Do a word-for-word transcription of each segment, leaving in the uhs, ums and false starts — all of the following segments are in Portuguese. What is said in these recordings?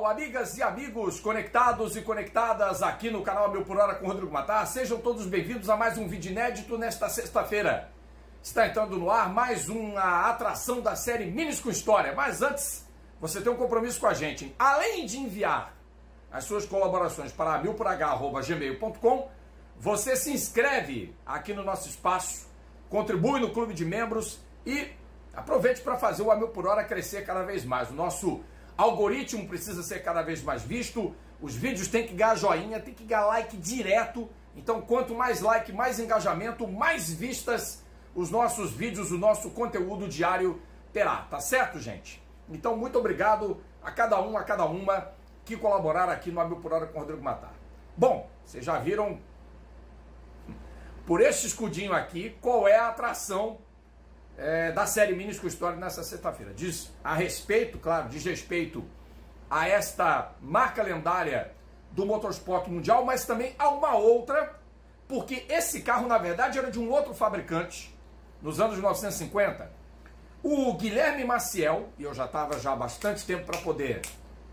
amigas e amigos conectados e conectadas aqui no canal A Mil por Hora com Rodrigo Matar. Sejam todos bem-vindos a mais um vídeo inédito nesta sexta-feira. Está entrando no ar mais uma atração da série Minis com História. Mas antes, você tem um compromisso com a gente. Além de enviar as suas colaborações para a mil por h arroba gmail ponto com, você se inscreve aqui no nosso espaço, contribui no clube de membros e aproveite para fazer o A Mil por Hora crescer cada vez mais. O nosso algoritmo precisa ser cada vez mais visto, os vídeos têm que ganhar joinha, tem que ganhar like direto. Então, quanto mais like, mais engajamento, mais vistas os nossos vídeos, o nosso conteúdo diário terá, tá certo, gente? Então, muito obrigado a cada um, a cada uma que colaboraram aqui no A Mil por Hora com o Rodrigo Matar. Bom, vocês já viram por este escudinho aqui qual é a atração É, da série Minis com História nessa sexta-feira. Diz a respeito, claro, diz respeito a esta marca lendária do motorsport mundial, mas também a uma outra, porque esse carro, na verdade, era de um outro fabricante, nos anos mil novecentos e cinquenta. O Guilherme Maciel, e eu já estava já há bastante tempo para poder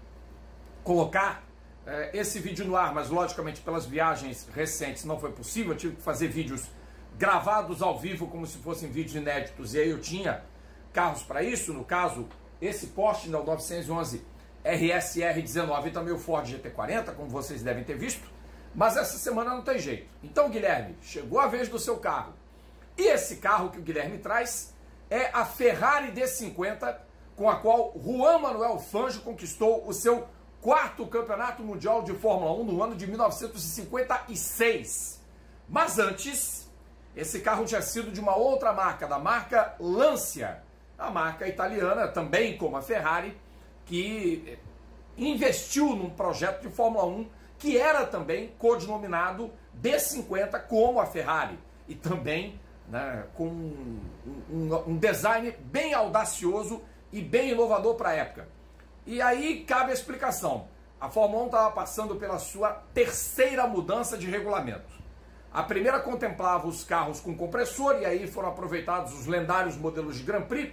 colocar é, esse vídeo no ar, mas logicamente pelas viagens recentes não foi possível, eu tive que fazer vídeos gravados ao vivo como se fossem vídeos inéditos, e aí eu tinha carros para isso. No caso, esse Porsche não, novecentos e onze R S R dezenove e também o Ford G T quarenta, como vocês devem ter visto, mas essa semana não tem jeito. Então, Guilherme, chegou a vez do seu carro, e esse carro que o Guilherme traz é a Ferrari D cinquenta, com a qual Juan Manuel Fangio conquistou o seu quarto campeonato mundial de Fórmula um no ano de mil novecentos e cinquenta e seis. Mas antes, esse carro tinha sido de uma outra marca, da marca Lancia, a marca italiana, também como a Ferrari, que investiu num projeto de Fórmula um que era também codinominado D cinquenta como a Ferrari, e também, né, com um, um, um design bem audacioso e bem inovador para a época. E aí cabe a explicação. A Fórmula um estava passando pela sua terceira mudança de regulamento. A primeira contemplava os carros com compressor, e aí foram aproveitados os lendários modelos de Grand Prix,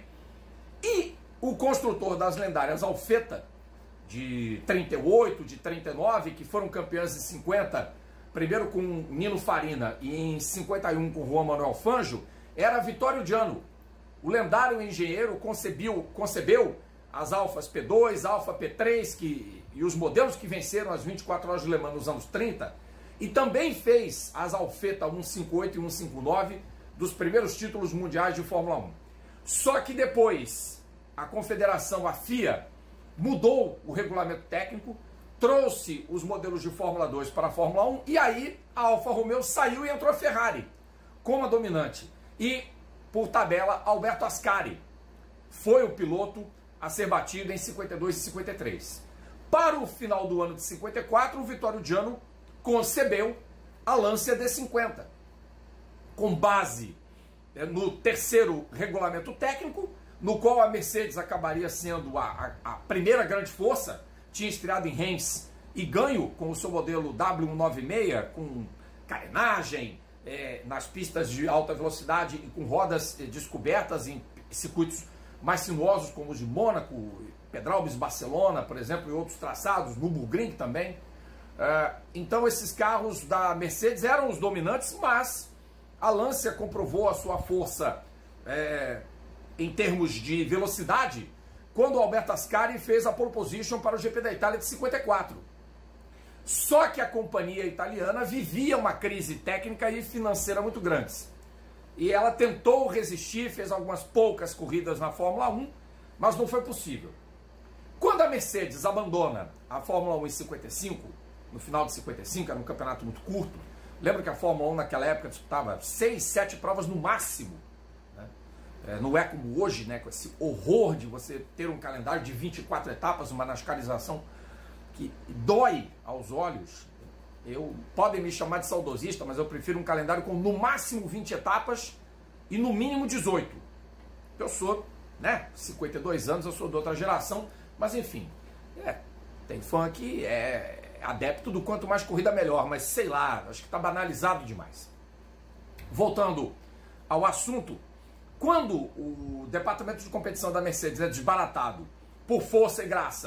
e o construtor das lendárias Alfetta, de trinta e oito, de trinta e nove, que foram campeãs em cinquenta, primeiro com Nino Farina e em cinquenta e um com Juan Manuel Fangio, era Vittorio Giano. O lendário engenheiro concebeu, concebeu as Alfas P dois, Alfa P três que, e os modelos que venceram as vinte e quatro horas de Le Mans nos anos trinta, e também fez as Alfetta cento e cinquenta e oito e cento e cinquenta e nove dos primeiros títulos mundiais de Fórmula um. Só que depois a confederação, a F I A, mudou o regulamento técnico, trouxe os modelos de Fórmula dois para a Fórmula um, e aí a Alfa Romeo saiu e entrou a Ferrari como a dominante. E, por tabela, Alberto Ascari foi o piloto a ser batido em cinquenta e dois e cinquenta e três. Para o final do ano de cinquenta e quatro, o Vittorio Giano concebeu a Lancia D cinquenta, com base no terceiro regulamento técnico, no qual a Mercedes acabaria sendo a, a, a primeira grande força. Tinha estreado em Reims e ganho com o seu modelo W cento e noventa e seis, com carenagem, é, nas pistas de alta velocidade e com rodas é, descobertas em circuitos mais sinuosos como os de Mônaco, Pedralbes, Barcelona, por exemplo, e outros traçados, Nürburgring também. Uh, então esses carros da Mercedes eram os dominantes, mas a Lancia comprovou a sua força é, em termos de velocidade quando o Alberto Ascari fez a pole position para o G P da Itália de cinquenta e quatro. Só que a companhia italiana vivia uma crise técnica e financeira muito grandes, e ela tentou resistir, fez algumas poucas corridas na Fórmula um, mas não foi possível. Quando a Mercedes abandona a Fórmula um em cinquenta e cinco, no final de cinquenta e cinco, era um campeonato muito curto. Lembra que a Fórmula um naquela época disputava seis, sete provas no máximo, né? É, não é como hoje, né, com esse horror de você ter um calendário de vinte e quatro etapas, uma nascarização que dói aos olhos. Eu, podem me chamar de saudosista, mas eu prefiro um calendário com no máximo vinte etapas e no mínimo dezoito. Eu sou, né, cinquenta e dois anos, eu sou de outra geração, mas enfim, é, tem fã que é adepto do quanto mais corrida melhor, mas sei lá, acho que está banalizado demais. Voltando ao assunto, quando o departamento de competição da Mercedes é desbaratado por força e graça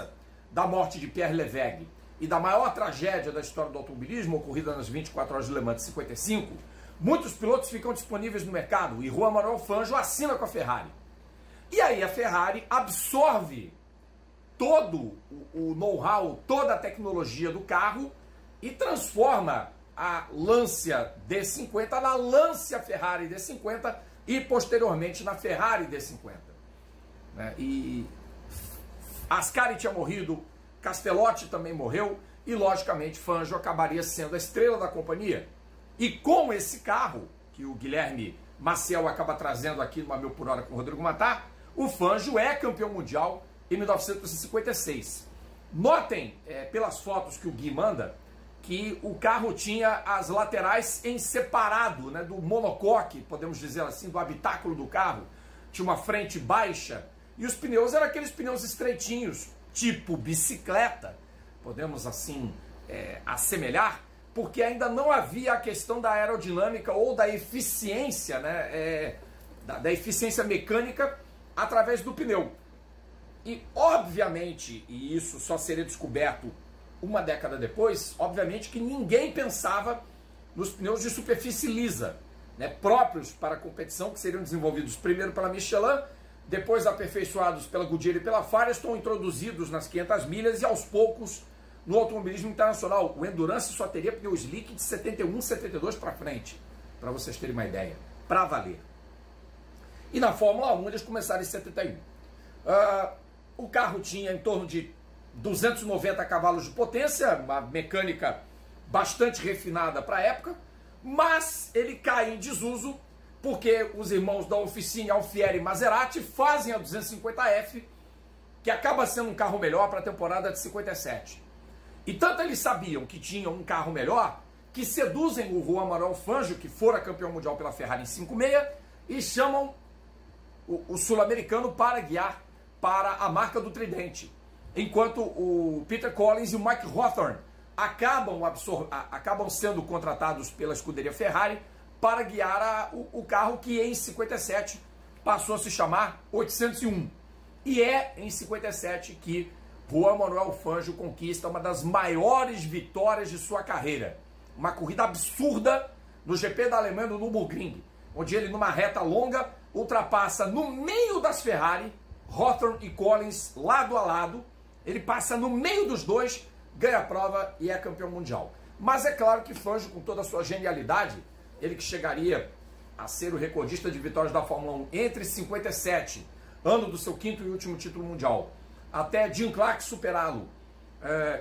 da morte de Pierre Levegh e da maior tragédia da história do automobilismo, ocorrida nas vinte e quatro horas de Le Mans de cinquenta e cinco, muitos pilotos ficam disponíveis no mercado e Juan Manuel Fangio assina com a Ferrari. E aí a Ferrari absorve todo o know-how, toda a tecnologia do carro e transforma a Lancia D cinquenta na Lancia Ferrari D cinquenta e posteriormente na Ferrari D cinquenta. Né? E Ascari tinha morrido, Castellotti também morreu e logicamente Fangio acabaria sendo a estrela da companhia. E com esse carro, que o Guilherme Maciel acaba trazendo aqui no Mil por Hora com o Rodrigo Matar, o Fangio é campeão mundial em mil novecentos e cinquenta e seis. Notem, é, pelas fotos que o Gui manda, que o carro tinha as laterais em separado, né, do monocoque, podemos dizer assim, do habitáculo do carro. Tinha uma frente baixa e os pneus eram aqueles pneus estreitinhos, tipo bicicleta, podemos assim é, assemelhar, porque ainda não havia a questão da aerodinâmica ou da eficiência, né, é, da, da eficiência mecânica através do pneu. E obviamente, e isso só seria descoberto uma década depois, obviamente que ninguém pensava nos pneus de superfície lisa, né, próprios para a competição, que seriam desenvolvidos primeiro pela Michelin, depois aperfeiçoados pela Goodyear e pela Firestone, introduzidos nas quinhentas milhas e aos poucos no automobilismo internacional. O Endurance só teria pneu slick de setenta e um, setenta e dois para frente, para vocês terem uma ideia, para valer. E na Fórmula um eles começaram em setenta e um. Uh, o carro tinha em torno de duzentos e noventa cavalos de potência, uma mecânica bastante refinada para a época, mas ele cai em desuso porque os irmãos da Officine, Alfieri e Maserati fazem a duzentos e cinquenta F, que acaba sendo um carro melhor para a temporada de cinquenta e sete. E tanto eles sabiam que tinham um carro melhor, que seduzem o Juan Manuel Fangio, que fora campeão mundial pela Ferrari em cinquenta e seis, e chamam o, o sul-americano para guiar para a marca do Tridente. Enquanto o Peter Collins e o Mike Hawthorne acabam, absor acabam sendo contratados pela escuderia Ferrari para guiar a, o, o carro que em cinquenta e sete passou a se chamar oitocentos e um. E é em cinquenta e sete que Juan Manuel Fangio conquista uma das maiores vitórias de sua carreira. Uma corrida absurda no G P da Alemanha, no Nürburgring, onde ele, numa reta longa, ultrapassa no meio das Ferrari, Hawthorne e Collins lado a lado. Ele passa no meio dos dois, ganha a prova e é campeão mundial. Mas é claro que Fangio, com toda a sua genialidade, ele que chegaria a ser o recordista de vitórias da Fórmula um entre cinquenta e sete, ano do seu quinto e último título mundial, até Jim Clark superá-lo é,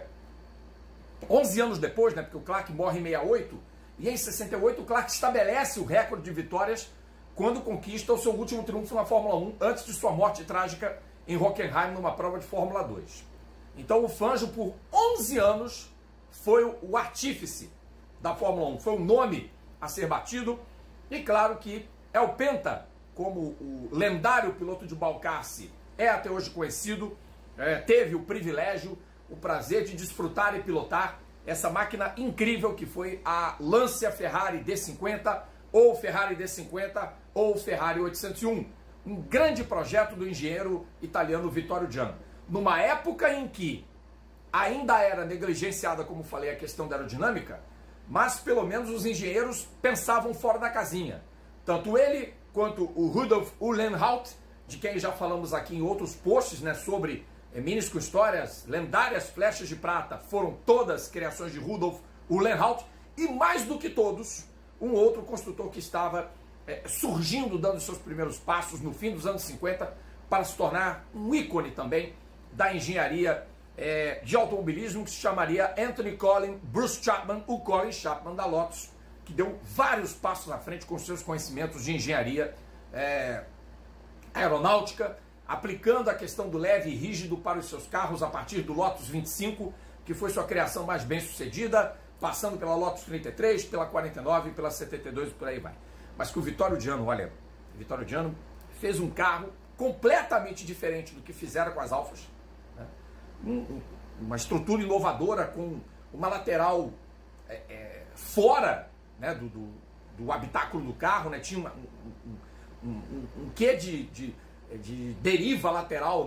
onze anos depois, né, porque o Clark morre em sessenta e oito, e em sessenta e oito o Clark estabelece o recorde de vitórias quando conquista o seu último triunfo na Fórmula um, antes de sua morte trágica em Hockenheim, numa prova de Fórmula dois. Então o Fangio, por onze anos, foi o artífice da Fórmula um, foi o nome a ser batido, e claro que é o Penta, como o lendário piloto de Balcarce é até hoje conhecido, é, teve o privilégio, o prazer de desfrutar e pilotar essa máquina incrível que foi a Lancia Ferrari D cinquenta, ou Ferrari D cinquenta, ou Ferrari oitocentos e um. Um grande projeto do engenheiro italiano Vittorio Giano. Numa época em que ainda era negligenciada, como falei, a questão da aerodinâmica, mas pelo menos os engenheiros pensavam fora da casinha. Tanto ele quanto o Rudolf Uhlenhaut, de quem já falamos aqui em outros posts, né, sobre é, Minis com Histórias, lendárias flechas de prata, foram todas criações de Rudolf Uhlenhaut, e mais do que todos, um outro construtor que estava é, surgindo, dando seus primeiros passos no fim dos anos cinquenta, para se tornar um ícone também da engenharia é, de automobilismo, que se chamaria Anthony Colin Bruce Chapman, o Colin Chapman da Lotus, que deu vários passos à frente com seus conhecimentos de engenharia é, aeronáutica, aplicando a questão do leve e rígido para os seus carros a partir do Lotus vinte e cinco, que foi sua criação mais bem sucedida, passando pela Lotus trinta e três, pela quarenta e nove, pela setenta e dois e por aí vai. Mas que o Vittorio Giano, olha, o Vittorio Giano fez um carro completamente diferente do que fizeram com as Alfas, né? um, uma estrutura inovadora com uma lateral é, é, fora, né, do, do, do habitáculo do carro, né? Tinha uma, um, um, um, um quê de, de, de deriva lateral, né?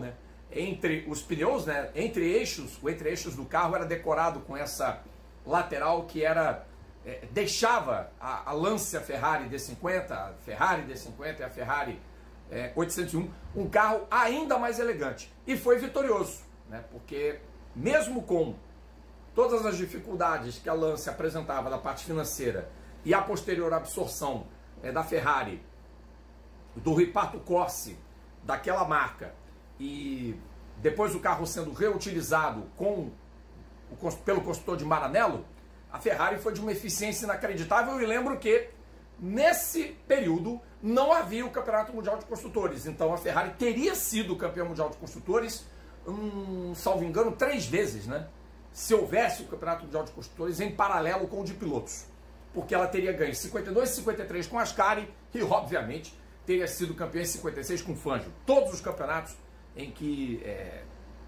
entre os pneus, né? Entre eixos, o entre-eixos do carro era decorado com essa lateral que era é, deixava a, a Lancia Ferrari D cinquenta, a Ferrari D cinquenta e a Ferrari é, oitocentos e um, um carro ainda mais elegante. E foi vitorioso, né? Porque mesmo com todas as dificuldades que a Lancia apresentava da parte financeira e a posterior absorção é, da Ferrari, do Riparto Corse, daquela marca, e depois o carro sendo reutilizado com o, pelo construtor de Maranello, a Ferrari foi de uma eficiência inacreditável. E lembro que nesse período não havia o Campeonato Mundial de Construtores, então a Ferrari teria sido campeã mundial de construtores, hum, salvo engano, três vezes, né? Se houvesse o Campeonato Mundial de Construtores em paralelo com o de pilotos, porque ela teria ganho cinquenta e dois e cinquenta e três com Ascari e, obviamente, teria sido campeã em cinquenta e seis com Fangio. Todos os campeonatos em que é, é,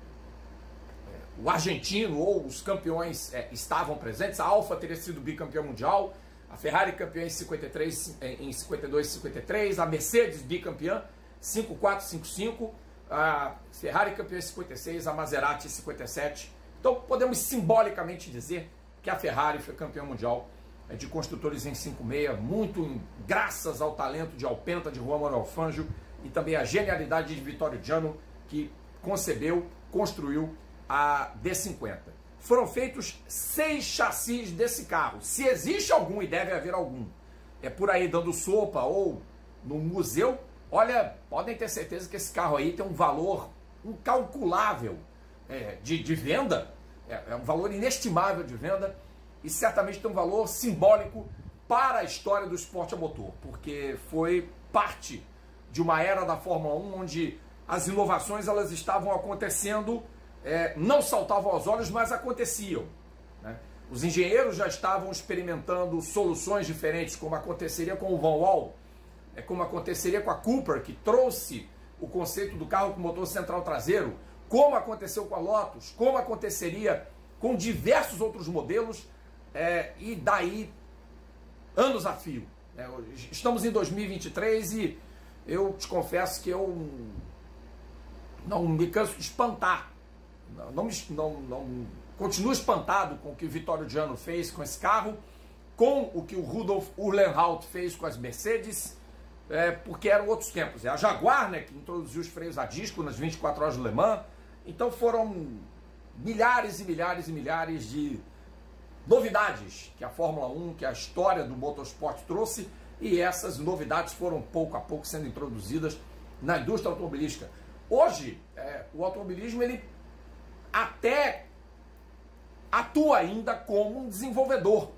o argentino ou os campeões é, estavam presentes. A Alfa teria sido bicampeã mundial, a Ferrari campeã em cinquenta e três, em cinquenta e dois e cinquenta e três, a Mercedes bicampeã cinquenta e quatro, cinquenta e cinco, a Ferrari campeã em cinquenta e seis, a Maserati em cinquenta e sete. Então podemos simbolicamente dizer que a Ferrari foi campeã mundial de construtores em cinquenta e seis, muito graças ao talento de Alpenta, de Juan Manuel Fangio, e também a genialidade de Vittorio Jano, que concebeu, construiu a D cinquenta. Foram feitos seis chassis desse carro. Se existe algum, e deve haver algum, é por aí dando sopa ou no museu, olha, podem ter certeza que esse carro aí tem um valor incalculável é, de, de venda, é, é um valor inestimável de venda, e certamente tem um valor simbólico para a história do esporte a motor, porque foi parte de uma era da Fórmula um onde as inovações elas estavam acontecendo, é, não saltavam aos olhos, mas aconteciam, né? Os engenheiros já estavam experimentando soluções diferentes, como aconteceria com o Van Wall, é, como aconteceria com a Cooper, que trouxe o conceito do carro com motor central traseiro, como aconteceu com a Lotus, como aconteceria com diversos outros modelos. É, e daí, anos a fio. É, estamos em dois mil e vinte e três e eu te confesso que eu não me canso de espantar. Não, não, não, não continuo espantado com o que o Vittorio Jano fez com esse carro, com o que o Rudolf Uhlenhaut fez com as Mercedes, é, porque eram outros tempos. É a Jaguar, né, que introduziu os freios a disco nas vinte e quatro horas de Le Mans. Então foram milhares e milhares e milhares de novidades que a Fórmula um, que a história do motorsport trouxe, e essas novidades foram pouco a pouco sendo introduzidas na indústria automobilística. Hoje, é, o automobilismo ele até atua ainda como um desenvolvedor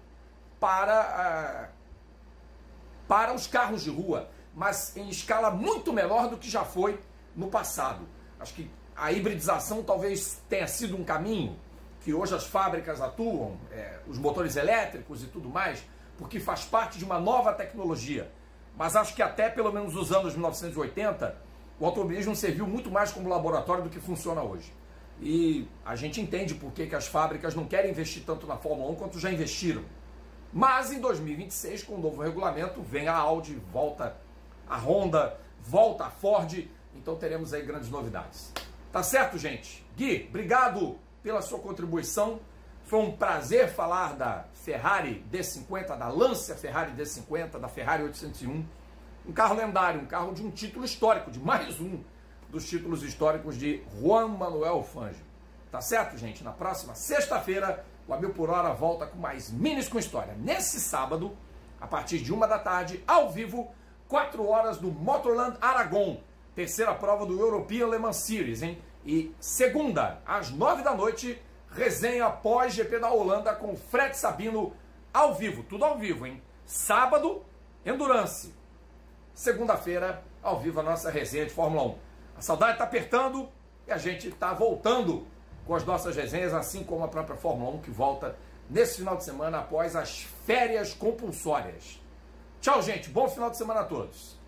para, uh, para os carros de rua, mas em escala muito menor do que já foi no passado. Acho que a hibridização talvez tenha sido um caminho que hoje as fábricas atuam, é, os motores elétricos e tudo mais, porque faz parte de uma nova tecnologia. Mas acho que até pelo menos os anos mil novecentos e oitenta, o automobilismo serviu muito mais como laboratório do que funciona hoje. E a gente entende por que, que as fábricas não querem investir tanto na Fórmula um quanto já investiram. Mas em dois mil e vinte e seis, com o novo regulamento, vem a Audi, volta a Honda, volta a Ford, então teremos aí grandes novidades. Tá certo, gente? Gui, obrigado pela sua contribuição. Foi um prazer falar da Ferrari D cinquenta, da Lancia Ferrari D cinquenta, da Ferrari oitocentos e um. Um carro lendário, um carro de um título histórico, de mais um dos títulos históricos de Juan Manuel Fangio. Tá certo, gente? Na próxima sexta-feira, o A Mil por Hora volta com mais Minis com História. Nesse sábado, a partir de uma da tarde, ao vivo, quatro horas do Motorland Aragon, terceira prova do European Le Mans Series, hein? E segunda, às nove da noite, resenha pós-G P da Holanda com Fred Sabino ao vivo, tudo ao vivo, hein? Sábado, Endurance. Segunda-feira, ao vivo, a nossa resenha de Fórmula um. A saudade está apertando e a gente está voltando com as nossas resenhas, assim como a própria Fórmula um, que volta nesse final de semana após as férias compulsórias. Tchau, gente. Bom final de semana a todos.